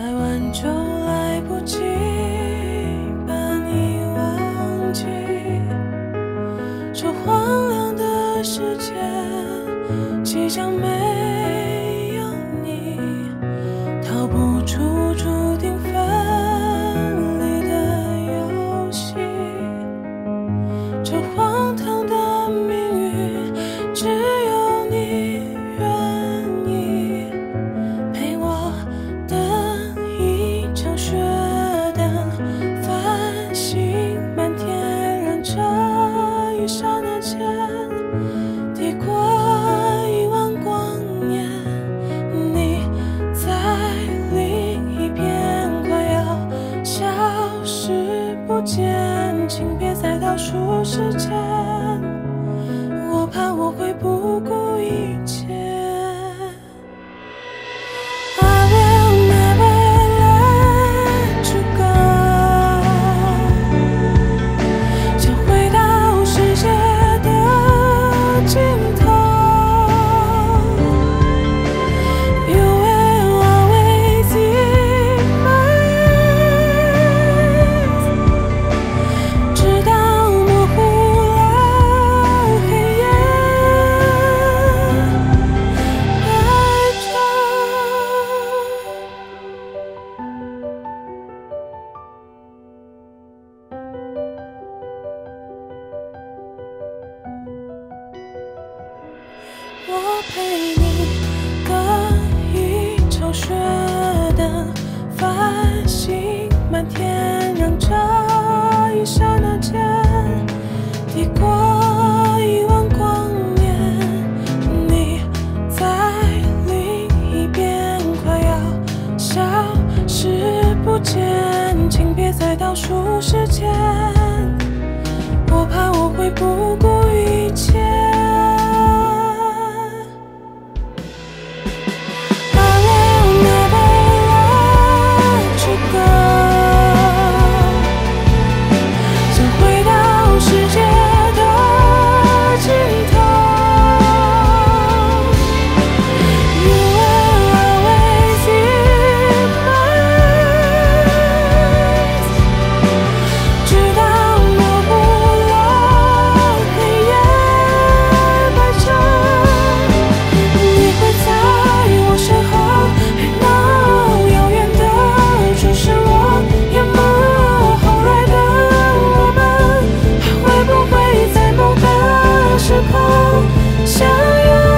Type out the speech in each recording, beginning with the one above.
晚就来不及把你忘记，这荒凉的世界即将没有你，逃不出注定分离的游戏，这荒唐的命运只有你愿意陪我等一场雪灯繁星满天，让这一刹那间抵过10000光年。你在另一边快要消失不见，请别再倒数时间，我怕我会不顾一切。I will never let you go， 想回到世界的尽头。You will always in my eyes， 直到模糊了黑夜，白昼。我陪你等一场雪灯繁星满天，让这一刹那间抵过10000光年。你在另一边快要消失不见，请别再倒数时间，我怕我会不顾一切。I will never let you go， 想回到世界的尽头。You will always in my eyes， 直到模糊了黑夜白昼。你会在我身后，I know， 遥远的只是我眼眸，后来的我们还会不会在某个时空相拥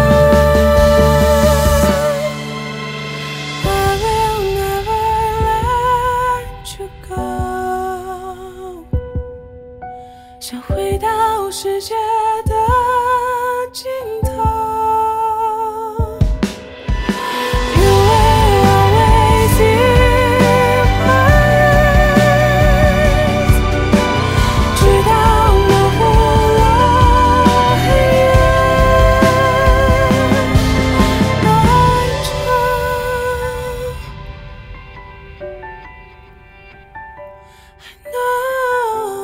？I will never let you go， 想回到世界的尽头。You will always in my eyes， 直到模糊了黑夜白昼。I know。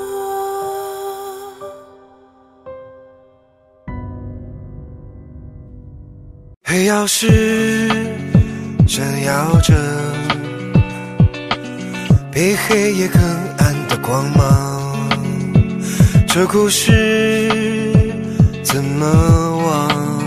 黑曜石闪耀着比黑夜更暗的光芒，这故事怎么忘？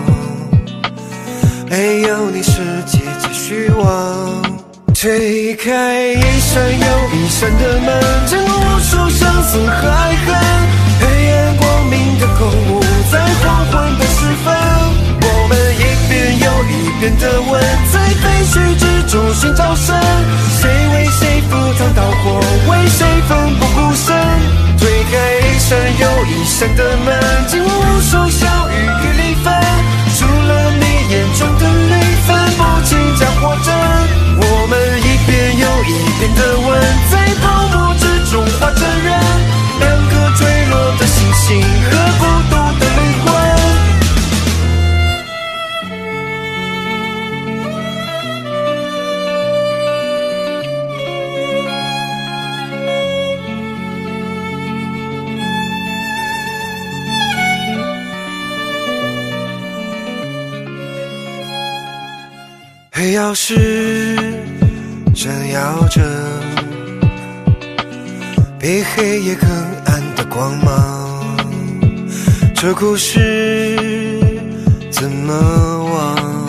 没有你，世界皆虚妄。推开一扇又一扇的门，将无数相思和爱恨，黑暗光明的共舞，在黄昏的时分，我们一遍又一遍地问，在废墟之中寻找神，谁为谁赴汤蹈火，为谁奋不顾身？推开一扇又一扇的门，经无数小雨与离分，除了你眼中的泪，分不清假或真。我们一遍又一遍地问，在泡沫之中画成人，两颗坠落的星星和孤独的灵魂。黑曜石闪耀着比黑夜更暗的光芒，这故事怎么忘？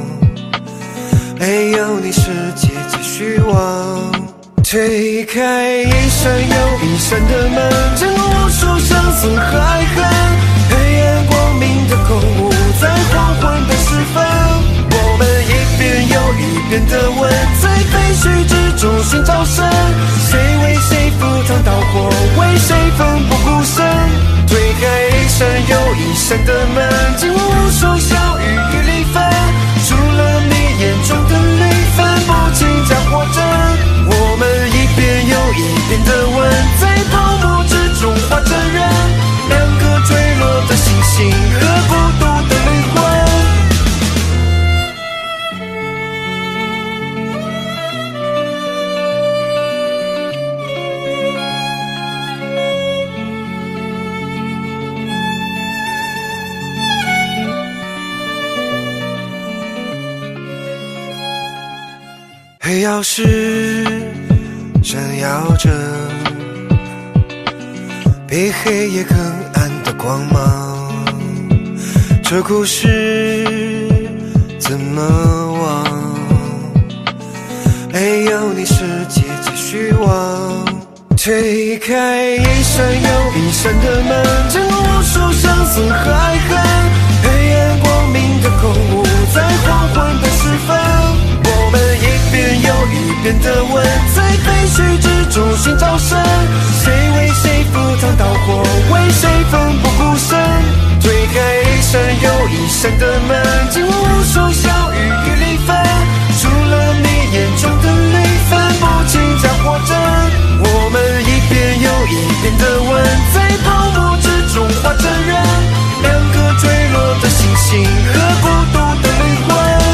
没有你世界继续往，推开一扇又一扇的门，见无数相思海恨，黑暗光明的共舞，在黄昏的时分，我们一遍又一遍地问，在废墟之中寻找神，谁为谁赴汤蹈火，为谁奋不顾身，推开一扇又一扇的门，经过无数小雨与离分，除了你眼中的泪分不清假或真，我们一遍又一遍地问，在泡沫之中画着人，两颗坠落的星星和孤独的灵魂。黑曜石闪耀着比黑夜更暗的光芒，这故事怎么忘？没有你世界继续往，推开一扇又一扇的门，见过无数相思海恨，黑暗光明的共舞，在黄昏的时分，我们一遍又一遍地问，在废墟之中寻找神，谁为谁赴汤蹈火，为谁奋不顾身，推开一扇又一扇的门，经过无数小雨与离分，除了你眼中的泪分不清假或真，我们一遍又一遍地问，在泡沫之中画着人，两颗坠落的星星和孤独的灵魂。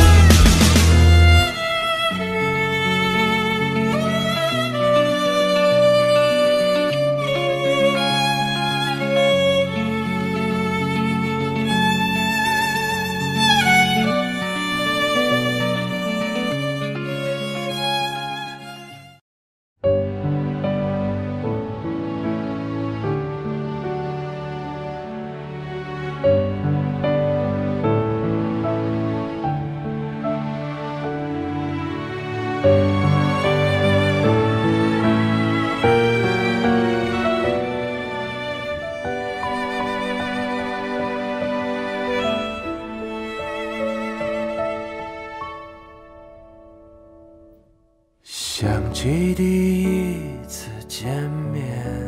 想起第一次见面，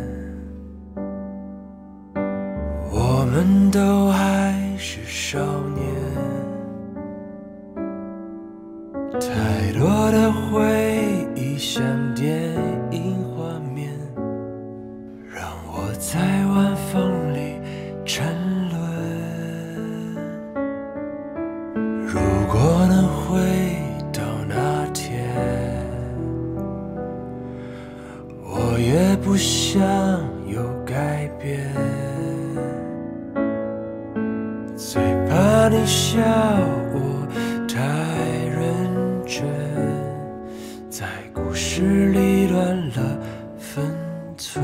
我们都还是少年，太多的回忆像电影画面，让我在晚风里沉沦。如果能回到那天，我也不想有改变，最怕你笑我太认真，在故事里乱了分寸。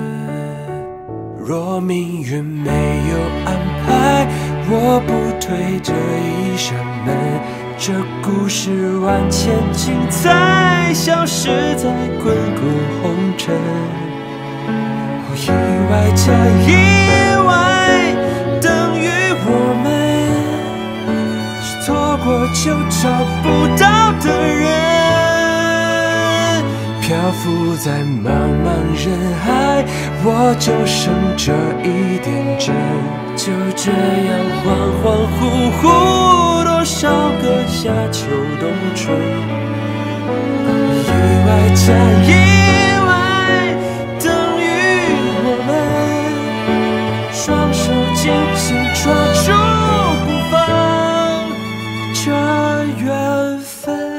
若命运没有安排，我不推这一扇门，这故事万千精彩，消失在滚滚红尘。意外加意外，等于我们是错过就找不到的人。漂浮在茫茫人海，我就剩这一点真，就这样恍恍惚惚，多少个夏秋冬春。意外加意外，等于我们双手紧紧抓住不放这缘分。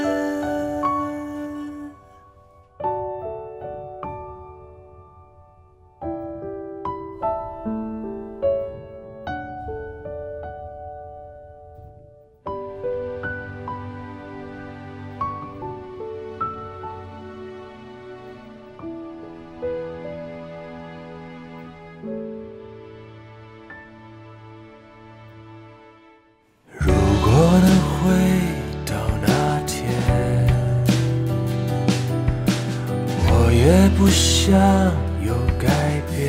也不想有改变，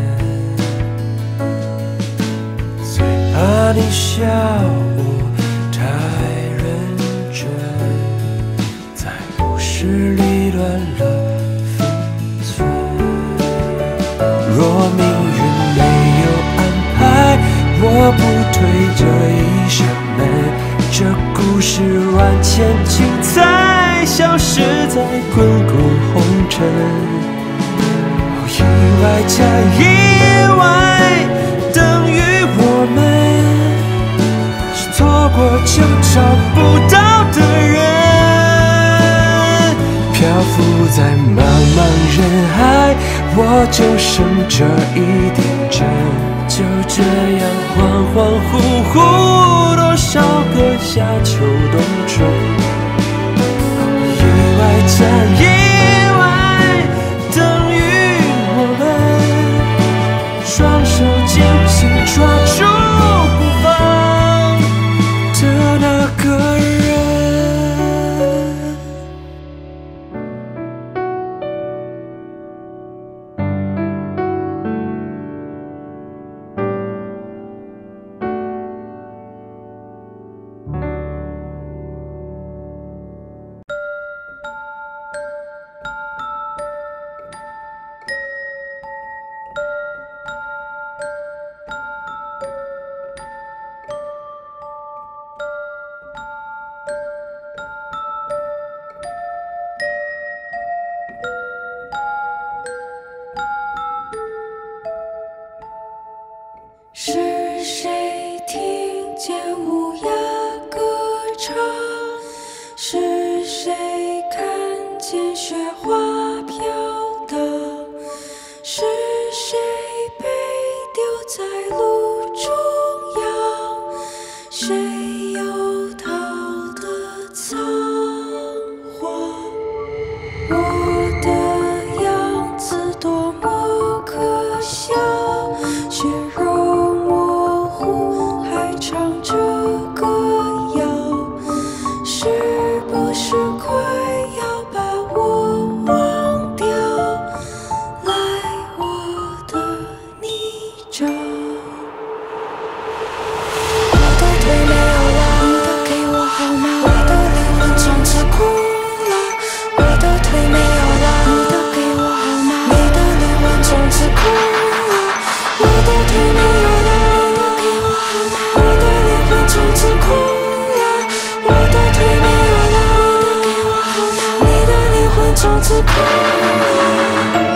最怕你笑我太认真，在故事里乱了分寸。若命运没有安排，我不推这一扇门，这故事万千精彩，消失在滚滚红尘。意外加意外，等于我们是错过就找不到的人。漂浮在茫茫人海，我就剩这一点真，就这样恍恍惚惚，多少个夏秋冬春。意外加意外，等于我们双手紧紧抓住不放的那个人。 是谁听见乌鸦歌唱？是谁看见雪花飘荡？是谁被丢在路中央？谁又逃得仓皇？我的样子多么可笑，血肉模糊，还唱着歌谣，是不是快要把我忘掉？来我的泥沼，我的腿没有了，你的给我好吗？我的灵魂从此空了，我的腿没有了，你的给我好吗？你的灵魂从此空了，我的腿没有了，你的给我好吗？我的灵魂从此空了，我的腿没有了，你的给我好吗？你的灵魂从此空了。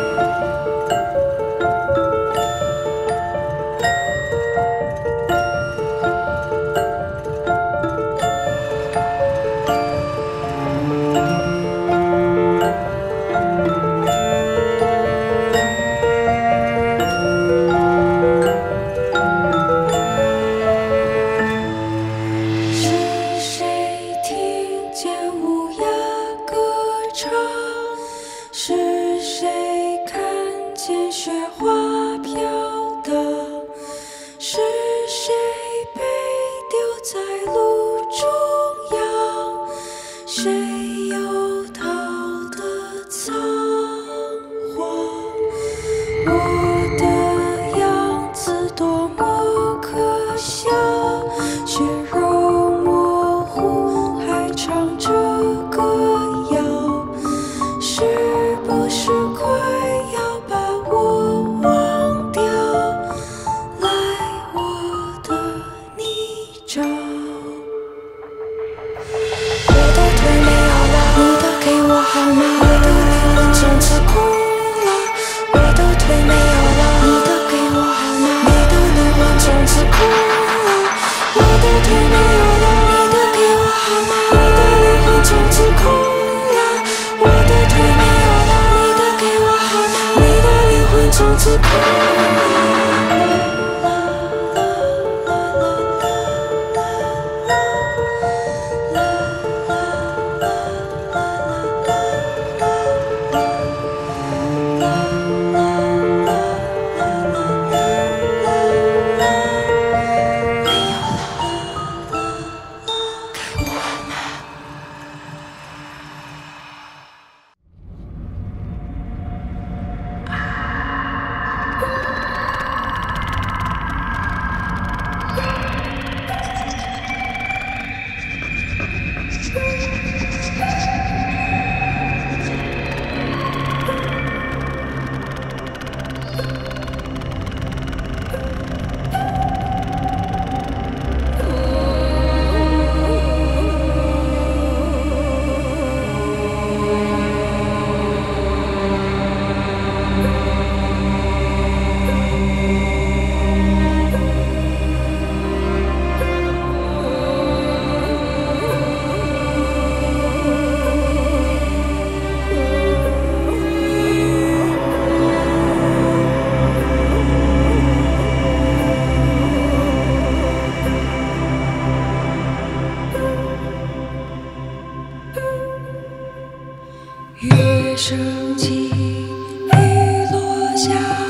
是谁听见乌鸦歌唱？是谁看见雪花飘荡？是谁被丢在路中央？谁又逃得仓皇？我的样子多么可笑，血肉模糊，还唱着歌谣，是不是快要把我忘掉？来我的泥沼，我的腿没有了，你的给我好吗？我的灵魂从此空了，我的腿没有了，你的给我好吗？你的灵魂从此空了，我的腿没有了，你的给我好吗？你的灵魂从此空了，我的腿没有了，你的给我好吗？你的灵魂从此空了。 雨升起，雨落下。